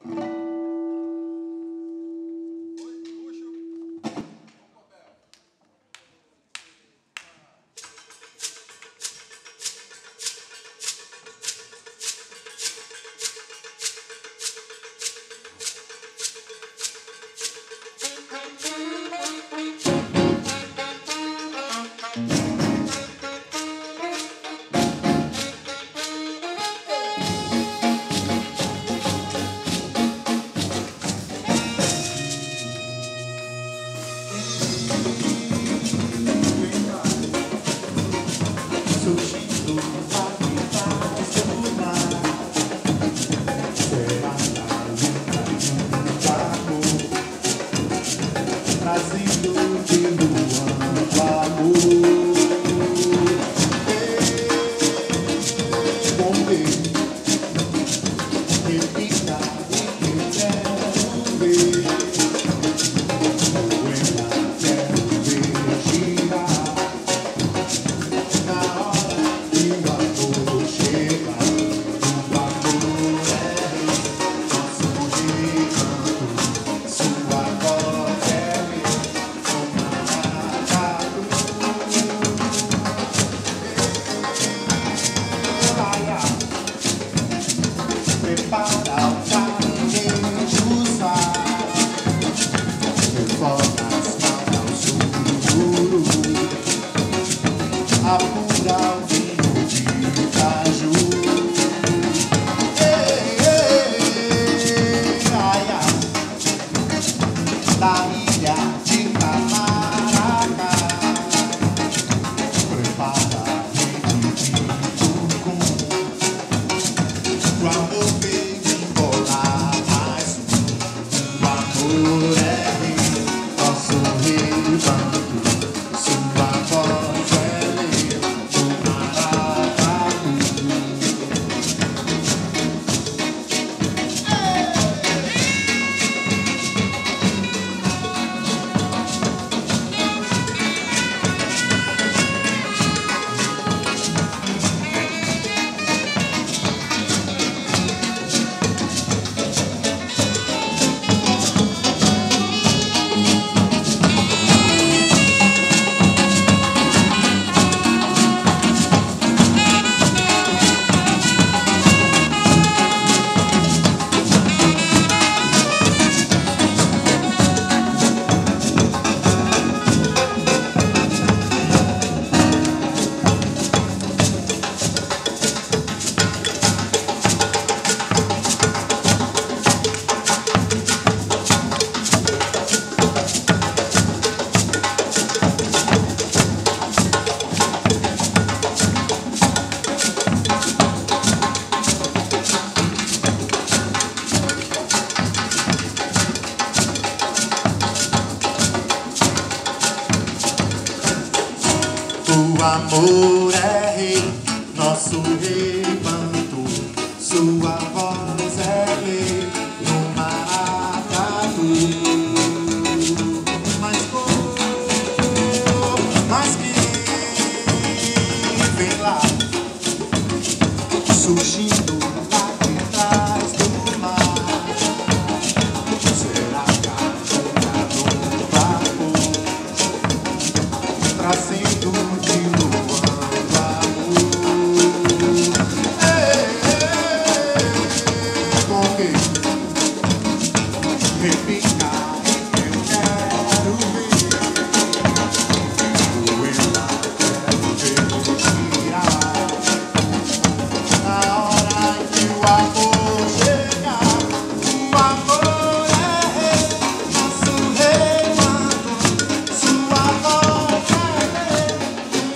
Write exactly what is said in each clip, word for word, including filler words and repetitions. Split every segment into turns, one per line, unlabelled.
O amor é rei, nosso rei canto. Sua voz é lei no maracatu. Mas cor, mas que vem lá, surgindo lá de trás do mar. Será que a chega do vapor, trazendo de voando amor? Ei, ei, com que repicar eu quero ver. O ela quero ver tirar. Na hora em que o amor chegar, o amor é rei, nosso rei quando sua voz é lei,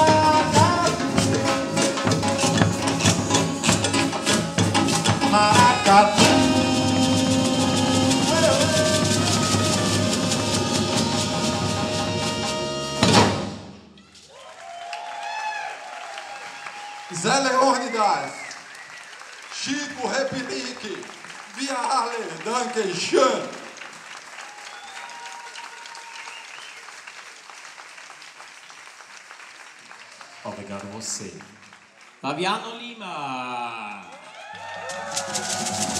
maracatu, maracatu.
Zé Leônidas, Chico Repinique, Via Harley, Dankeschön.
Obrigado a você. Fabiano Lima.